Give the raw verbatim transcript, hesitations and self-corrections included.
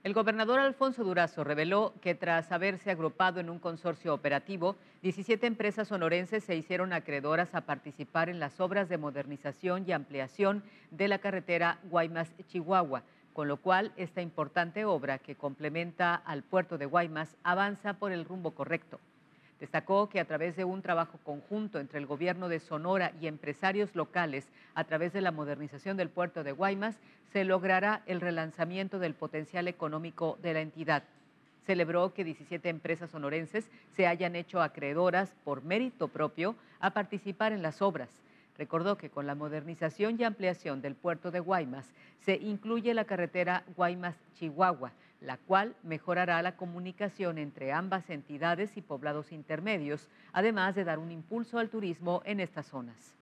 El gobernador Alfonso Durazo reveló que tras haberse agrupado en un consorcio operativo, diecisiete empresas sonorenses se hicieron acreedoras a participar en las obras de modernización y ampliación de la carretera Guaymas-Chihuahua, con lo cual esta importante obra que complementa al puerto de Guaymas avanza por el rumbo correcto. Destacó que a través de un trabajo conjunto entre el gobierno de Sonora y empresarios locales, a través de la modernización del puerto de Guaymas, se logrará el relanzamiento del potencial económico de la entidad. Celebró que diecisiete empresas sonorenses se hayan hecho acreedoras por mérito propio a participar en las obras. Recordó que con la modernización y ampliación del puerto de Guaymas se incluye la carretera Guaymas-Chihuahua, la cual mejorará la comunicación entre ambas entidades y poblados intermedios, además de dar un impulso al turismo en estas zonas.